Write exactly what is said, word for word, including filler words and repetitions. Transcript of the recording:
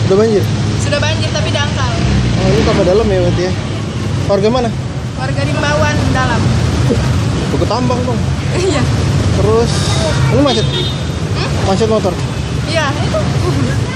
Udah banjir? Sudah banjir tapi dangkal. Oh, ini tambah dalam ya berarti ya? Warga mana? Warga Rimbawan dalam. Buku tambang dong. Iya. Terus, ini macet? Hmm? Macet motor? Iya, itu.